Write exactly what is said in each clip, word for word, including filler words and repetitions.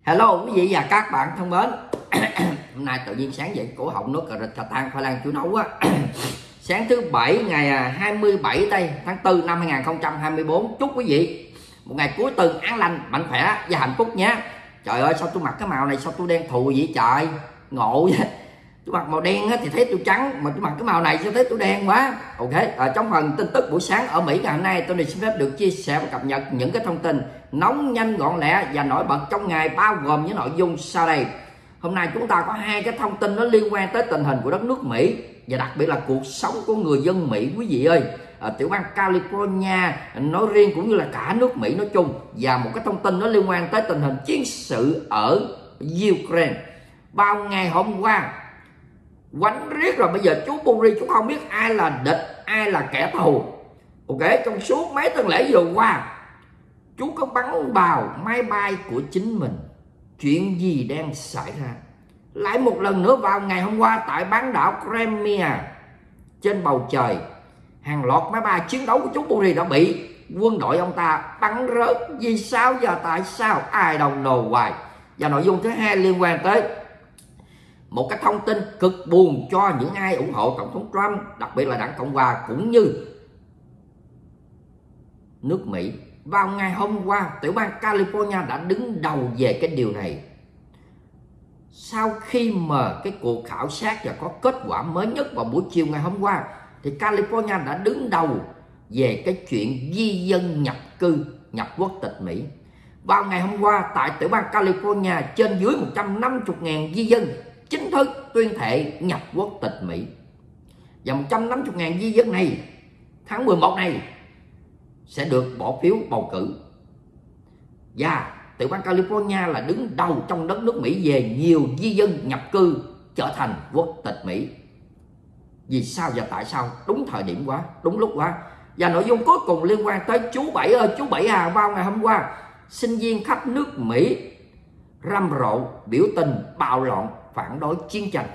Hello quý vị và các bạn thân mến. Hôm nay tự nhiên sáng dậy cổ họng nó cà rịch cà tan khoai lang chú nấu á. Sáng thứ bảy ngày hai mươi bảy tây tháng tư năm hai nghìn không trăm hai mươi tư. Chúc quý vị một ngày cuối tuần an lành, mạnh khỏe và hạnh phúc nhé. Trời ơi, sao tôi mặc cái màu này sao tôi đen thù vậy trời, ngộ vậy. Tôi mặc màu đen thì thấy tôi trắng, mà tôi mặc cái màu này sao thấy tôi đen quá. Ok, ở trong phần tin tức buổi sáng ở Mỹ ngày hôm nay, tôi xin phép được chia sẻ và cập nhật những cái thông tin nóng, nhanh, gọn lẹ và nổi bật trong ngày, bao gồm những nội dung sau đây. Hôm nay chúng ta có hai cái thông tin nó liên quan tới tình hình của đất nước Mỹ và đặc biệt là cuộc sống của người dân Mỹ quý vị ơi. Ở tiểu bang California nói riêng cũng như là cả nước Mỹ nói chung, và một cái thông tin nó liên quan tới tình hình chiến sự ở Ukraine. Bao ngày hôm qua quánh riết rồi, bây giờ chú Buri chú không biết ai là địch ai là kẻ thù. Ok, trong suốt mấy tuần lễ vừa qua chú có bắn vào máy bay của chính mình. Chuyện gì đang xảy ra? Lại một lần nữa vào ngày hôm qua tại bán đảo Crimea, trên bầu trời hàng loạt máy bay chiến đấu của chú Buri đã bị quân đội ông ta bắn rớt. Vì sao giờ tại sao? I don't know why. Và nội dung thứ hai liên quan tới một cái thông tin cực buồn cho những ai ủng hộ Tổng thống Trump, đặc biệt là đảng Cộng hòa cũng như nước Mỹ. Vào ngày hôm qua, tiểu bang California đã đứng đầu về cái điều này. Sau khi mà cái cuộc khảo sát và có kết quả mới nhất vào buổi chiều ngày hôm qua, thì California đã đứng đầu về cái chuyện di dân nhập cư, nhập quốc tịch Mỹ. Vào ngày hôm qua, tại tiểu bang California, trên dưới một trăm năm mươi nghìn di dân chính thức tuyên thệ nhập quốc tịch Mỹ. Và một trăm năm mươi nghìn di dân này tháng mười một này sẽ được bỏ phiếu bầu cử. Và tiểu bang California là đứng đầu trong đất nước Mỹ về nhiều di dân nhập cư trở thành quốc tịch Mỹ. Vì sao và tại sao? Đúng thời điểm quá, đúng lúc quá. Và nội dung cuối cùng liên quan tới chú Bảy ơi, chú Bảy à, vào ngày hôm qua sinh viên khắp nước Mỹ rầm rộ biểu tình bạo loạn phản đối chiến tranh.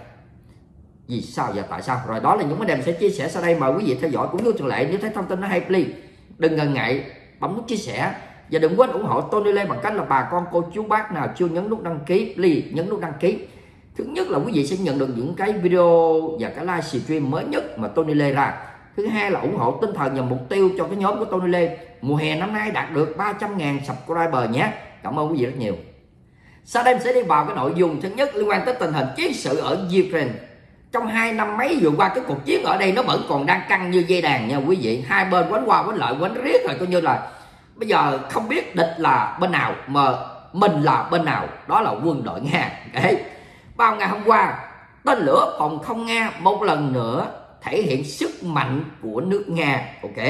Vì sao và tại sao? Rồi đó là những vấn đề mình sẽ chia sẻ sau đây, mời quý vị theo dõi. Cũng như thường lệ, nếu thấy thông tin nó hay, please đừng ngần ngại bấm nút chia sẻ và đừng quên ủng hộ Tony Lê bằng cách là bà con cô chú bác nào chưa nhấn nút đăng ký, please nhấn nút đăng ký. Thứ nhất là quý vị sẽ nhận được những cái video và cái live stream mới nhất mà Tony Lê ra. Thứ hai là ủng hộ tinh thần nhằm mục tiêu cho cái nhóm của Tony Lê mùa hè năm nay đạt được ba trăm nghìn subscriber nhé. Cảm ơn quý vị rất nhiều. Sau đây mình sẽ đi vào cái nội dung thứ nhất liên quan tới tình hình chiến sự ở Ukraine. Trong hai năm mấy vừa qua, cái cuộc chiến ở đây nó vẫn còn đang căng như dây đàn nha quý vị. Hai bên quánh qua quánh lại quánh riết rồi, coi như là bây giờ không biết địch là bên nào mà mình là bên nào, đó là quân đội Nga. Đấy. Vào ngày hôm qua, tên lửa phòng không Nga một lần nữa thể hiện sức mạnh của nước Nga. Ok,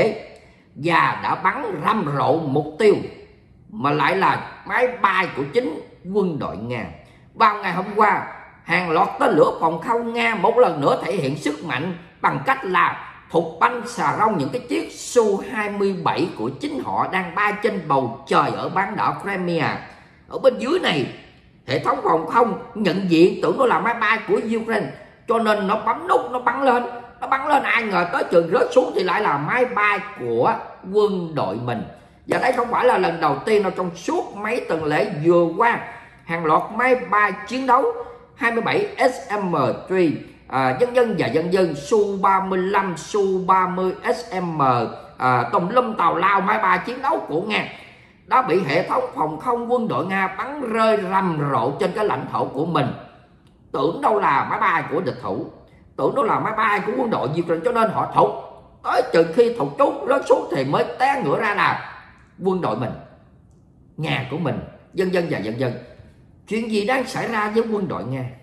và đã bắn rầm rộ mục tiêu mà lại là máy bay của chính quân đội Nga. Vào ngày hôm qua, hàng loạt tên lửa phòng không Nga một lần nữa thể hiện sức mạnh bằng cách là thục banh xà rông những cái chiếc Su hai mươi bảy của chính họ đang bay trên bầu trời ở bán đảo Crimea. Ở bên dưới này, hệ thống phòng không nhận diện tưởng nó là máy bay của Ukraine, cho nên nó bấm nút, nó bắn lên. Nó bắn lên, ai ngờ tới trường rớt xuống thì lại là máy bay của quân đội mình. Và đây không phải là lần đầu tiên đâu, trong suốt mấy tuần lễ vừa qua, hàng loạt máy bay chiến đấu hai mươi bảy S M ba, à, dân dân và dân dân, Su ba mươi lăm, Su ba mươi S M, à, tùm lum tào lao máy bay chiến đấu của Nga đã bị hệ thống phòng không quân đội Nga bắn rơi rầm rộ trên cái lãnh thổ của mình. Tưởng đâu là máy bay của địch thủ, tưởng đâu là máy bay của quân đội Ukraine, cho nên họ thục. Tới chừng khi thục chút rớt xuống thì mới té ngửa ra là quân đội mình, nhà của mình, dân dân và dân dân. Chuyện gì đang xảy ra với quân đội Nga?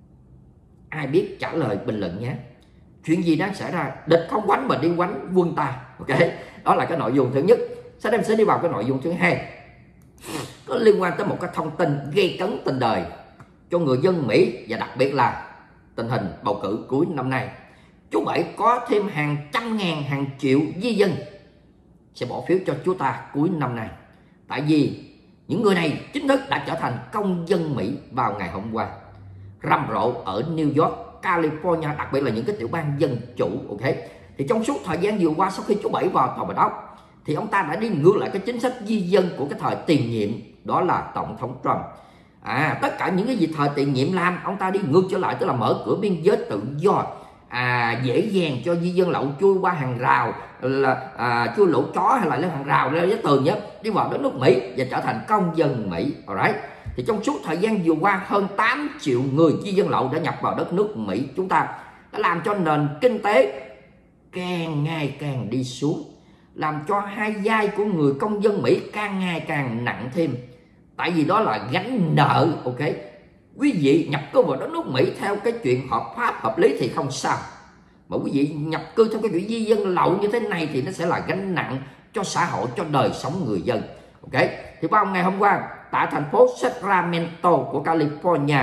Ai biết trả lời bình luận nhé. Chuyện gì đang xảy ra? Địch không quánh mà đi quánh quân ta. Ok, đó là cái nội dung thứ nhất. Sau đây em sẽ đi vào cái nội dung thứ hai, có liên quan tới một cái thông tin gây cấn tình đời cho người dân Mỹ, và đặc biệt là tình hình bầu cử cuối năm nay. Chú Bảy có thêm hàng trăm ngàn, hàng triệu di dân sẽ bỏ phiếu cho chú ta cuối năm nay. Tại vì những người này chính thức đã trở thành công dân Mỹ vào ngày hôm qua. Rầm rộ ở New York, California, đặc biệt là những cái tiểu bang dân chủ. Ok, thì trong suốt thời gian vừa qua, sau khi chú Bảy vào tòa Bạch Ốc, thì ông ta đã đi ngược lại cái chính sách di dân của cái thời tiền nhiệm, đó là Tổng thống Trump. À, tất cả những cái gì thời tiền nhiệm làm, ông ta đi ngược trở lại, tức là mở cửa biên giới tự do, à, dễ dàng cho di dân lậu chui qua hàng rào, là à, chui lỗ chó hay là lên hàng rào lên với tường nhé, đi vào đất nước Mỹ và trở thành công dân Mỹ. Alright. Thì trong suốt thời gian vừa qua, hơn tám triệu người di dân lậu đã nhập vào đất nước Mỹ chúng ta, đã làm cho nền kinh tế càng ngày càng đi xuống, làm cho hai vai của người công dân Mỹ càng ngày càng nặng thêm. Tại vì đó là gánh nợ. Ok, quý vị nhập cư vào đất nước Mỹ theo cái chuyện hợp pháp hợp lý thì không sao, mà quý vị nhập cư theo cái chuyện di dân lậu như thế này thì nó sẽ là gánh nặng cho xã hội, cho đời sống người dân. Ok, thì vào ngày hôm qua tại thành phố Sacramento của California,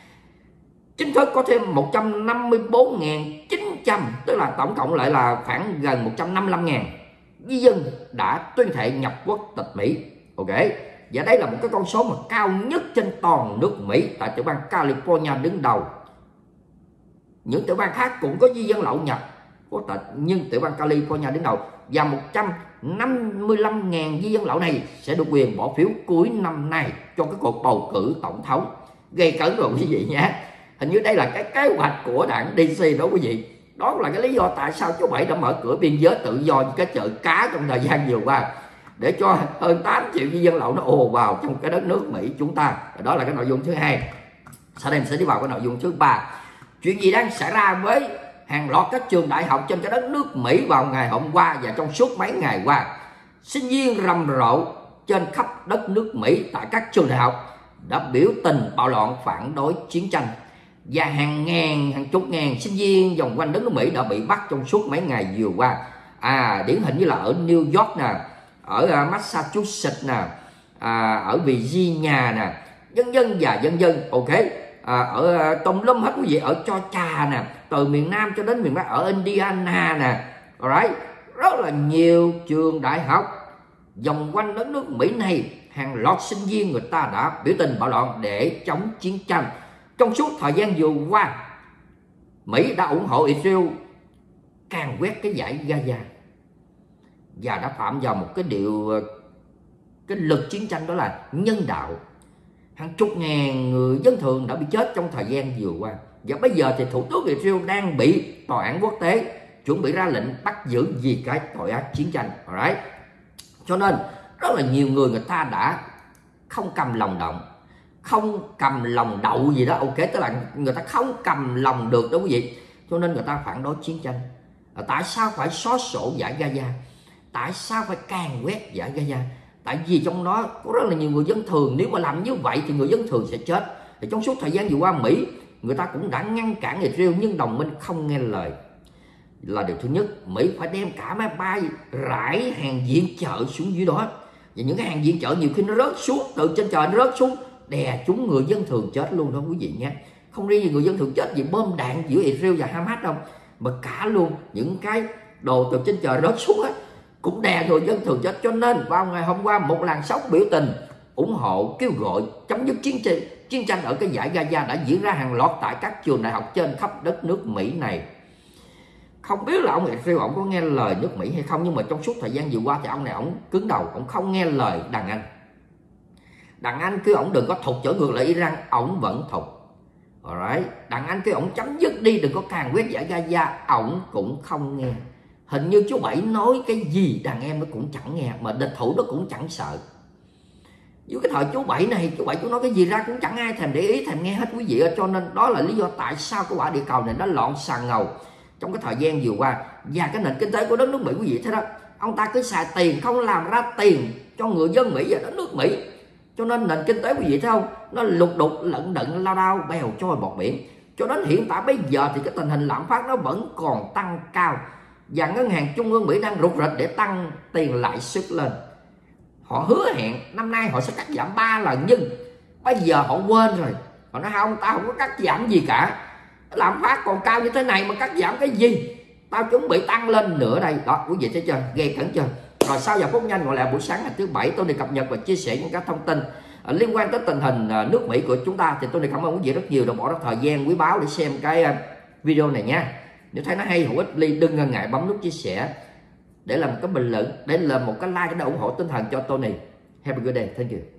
chính thức có thêm một trăm năm mươi bốn nghìn chín trăm, tức là tổng cộng lại là khoảng gần một trăm năm mươi lăm nghìn di dân đã tuyên thệ nhập quốc tịch Mỹ. Ok, và đây là một cái con số mà cao nhất trên toàn nước Mỹ, tại tiểu bang California đứng đầu. Những tiểu bang khác cũng có di dân lậu nhập quốc tịch, nhưng tiểu bang California đứng đầu, và một trăm năm mươi lăm nghìn di dân lậu này sẽ được quyền bỏ phiếu cuối năm nay cho cái cuộc bầu cử tổng thống. Gây cấn rồi quý vị nhé. Hình như đây là cái kế hoạch của đảng đê xê đó quý vị. Đó là cái lý do tại sao chú Bảy đã mở cửa biên giới tự do như cái chợ cá trong thời gian vừa qua, để cho hơn tám triệu di dân lậu nó ồ vào trong cái đất nước Mỹ chúng ta. Đó là cái nội dung thứ hai. Sau đây mình sẽ đi vào cái nội dung thứ ba. Chuyện gì đang xảy ra với hàng loạt các trường đại học trên cái đất nước Mỹ vào ngày hôm qua và trong suốt mấy ngày qua? Sinh viên rầm rộ trên khắp đất nước Mỹ tại các trường đại học đã biểu tình bạo loạn phản đối chiến tranh, và hàng ngàn, hàng chục ngàn sinh viên vòng quanh đất nước Mỹ đã bị bắt trong suốt mấy ngày vừa qua. À, điển hình như là ở New York nè, ở Massachusetts nè, à, ở Virginia nè, dân dân và dân dân. Ok, à, ở tùm lum hết quý vị, ở Georgia nè, từ miền Nam cho đến miền Bắc, ở Indiana nè. Alright, rất là nhiều trường đại học vòng quanh đất nước Mỹ này, hàng loạt sinh viên người ta đã biểu tình bạo loạn để chống chiến tranh. Trong suốt thời gian vừa qua, Mỹ đã ủng hộ Israel càn quét cái dải Gaza và đã phạm vào một cái điều, cái luật chiến tranh, đó là nhân đạo. Hàng chục ngàn người dân thường đã bị chết trong thời gian vừa qua, và bây giờ thì thủ tướng Israel đang bị tòa án quốc tế chuẩn bị ra lệnh bắt giữ vì cái tội ác chiến tranh. Alright. Cho nên rất là nhiều người người ta đã không cầm lòng động, không cầm lòng đậu gì đó. Ok, tức là người ta không cầm lòng được đó quý vị, cho nên người ta phản đối chiến tranh. À, tại sao phải xóa sổ dải Gaza? Tại sao phải càn quét dải Gaza? Tại vì trong đó có rất là nhiều người dân thường, nếu mà làm như vậy thì người dân thường sẽ chết. Thì trong suốt thời gian vừa qua, Mỹ người ta cũng đã ngăn cản Israel, nhưng đồng minh không nghe lời. Là điều thứ nhất, Mỹ phải đem cả máy bay rải hàng viện trợ xuống dưới đó, và những cái hàng viện trợ nhiều khi nó rớt xuống từ trên trời, nó rớt xuống đè chúng người dân thường chết luôn đó quý vị nhé. Không riêng gì người dân thường chết vì bom đạn giữa Israel và Hamas đâu, mà cả luôn những cái đồ từ trên trời rớt xuống á cũng đè người dân thường chết. Cho nên vào ngày hôm qua, một làn sóng biểu tình ủng hộ kêu gọi chấm dứt chiến tranh chiến tranh ở cái dải Gaza đã diễn ra hàng loạt tại các trường đại học trên khắp đất nước Mỹ này. Không biết là ông Israel ông có nghe lời nước Mỹ hay không, nhưng mà trong suốt thời gian vừa qua thì ông này ông cứng đầu, ông không nghe lời đàn Anh. Đàn Anh kêu ông đừng có thục trở ngược lại Iran, ông vẫn thục. Alright. Đàn Anh kêu ông chấm dứt đi, đừng có càn quét dải Gaza, ông cũng không nghe. Hình như chú Bảy nói cái gì đàn em nó cũng chẳng nghe, mà địch thủ nó cũng chẳng sợ. Với cái thời chú Bảy này, chú Bảy chú nói cái gì ra cũng chẳng ai thèm để ý, thèm nghe hết quý vị. Cho nên đó là lý do tại sao cái quả địa cầu này nó loạn xà ngầu trong cái thời gian vừa qua. Và cái nền kinh tế của đất nước Mỹ quý vị thấy đó, ông ta cứ xài tiền không làm ra tiền cho người dân Mỹ và đất nước Mỹ. Cho nên nền kinh tế quý vị thấy không, nó lục đục lận đận lao đao bèo trôi bọt biển. Cho đến hiện tại bây giờ thì cái tình hình lạm phát nó vẫn còn tăng cao, và ngân hàng trung ương Mỹ đang rụt rịch để tăng tiền lãi suất lên. Họ hứa hẹn năm nay họ sẽ cắt giảm ba lần, nhưng bây giờ họ quên rồi. Họ nói không, tao không có cắt giảm gì cả, lạm phát còn cao như thế này mà cắt giảm cái gì, tao chuẩn bị tăng lên nữa đây. Đó quý vị thấy chưa, ghê cẩn chưa. Rồi sau giờ phút nhanh gọi là buổi sáng ngày thứ Bảy, tôi đi cập nhật và chia sẻ những các thông tin uh, liên quan tới tình hình uh, nước Mỹ của chúng ta. Thì tôi đi cảm ơn quý vị rất nhiều đã bỏ ra thời gian quý báu để xem cái uh, video này nha. Nếu thấy nó hay hữu ích, Ly đừng ngần ngại bấm nút chia sẻ để làm một cái bình luận, để làm một cái like để ủng hộ tinh thần cho Tony. Have a good day, thank you.